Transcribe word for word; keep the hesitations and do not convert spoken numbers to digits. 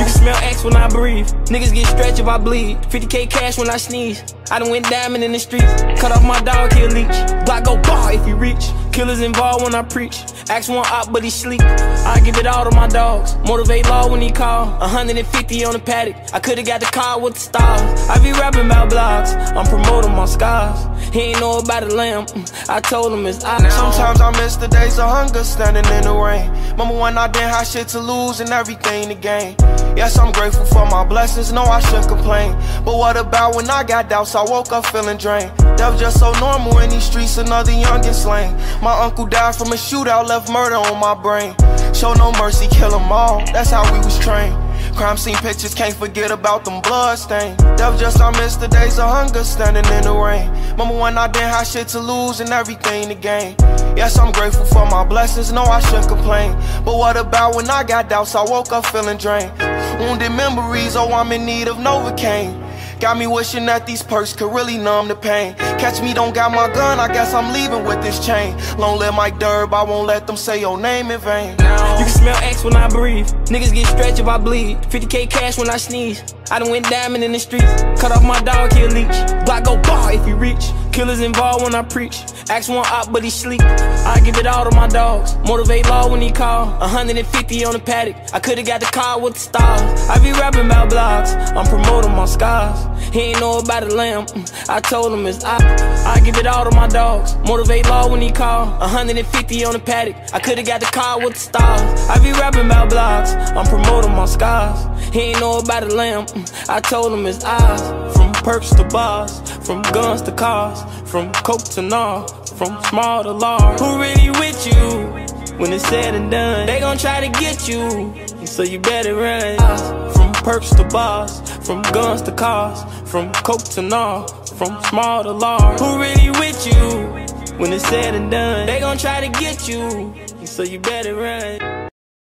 You can smell X when I breathe. Niggas get stretched if I bleed. fifty K cash when I sneeze. I done went diamond in the streets. Cut off my dog, he'll leech. Block go bar if you reach. Killers involved when I preach. Ask one op, but he sleep. I give it all to my dogs. Motivate law when he call. one hundred fifty on the paddock. I could've got the car with the stars. I be rapping about blogs. I'm promoting my scars. He ain't know about the lamb. I told him it's out. Sometimes I miss the days of hunger, standing in the rain. Remember when I didn't have shit to lose and everything to gain. Yes, I'm grateful for my blessings, no, I shouldn't complain. But what about when I got doubts, I woke up feeling drained. That was just so normal in these streets, another youngin' slain. My uncle died from a shootout, left murder on my brain. Show no mercy, kill 'em all, that's how we was trained. Crime scene pictures, can't forget about them blood stains. That was just I miss the days of hunger, standing in the rain. Remember when I didn't have shit to lose and everything to gain. Yes, I'm grateful for my blessings, no, I shouldn't complain. But what about when I got doubts, I woke up feeling drained. Wounded memories, oh, I'm in need of Novocaine. Got me wishing that these perks could really numb the pain. Catch me, don't got my gun, I guess I'm leaving with this chain. Long live Mike Durb, I won't let them say your name in vain. You can smell X when I breathe. Niggas get stretched if I bleed. fifty K cash when I sneeze. I done went diamond in the streets. Cut off my dog, he'll leech. Block go bar if you reach. Killers involved when I preach. Ask one op, but he sleep. I give it all to my dogs. Motivate law when he call. one hundred fifty on the paddock. I could've got the car with the stars. I be rapping about blogs. I'm promoting my scars. He ain't know about the lamb. I told him it's out. I give it all to my dogs. Motivate law when he call. one hundred fifty on the paddock. I could've got the car with the stars. I be rapping about blogs. I'm promoting my scars. He ain't know about the lamb. I told him it's ours. From perks to bars, from guns to cars, from coke to gnar, from small to large. Who really with you when it's said and done? They gon' try to get you, so you better run. From perks to bars, from guns to cars, from coke to gnar, from small to large. Who really with you when it's said and done? They gon' try to get you, so you better run.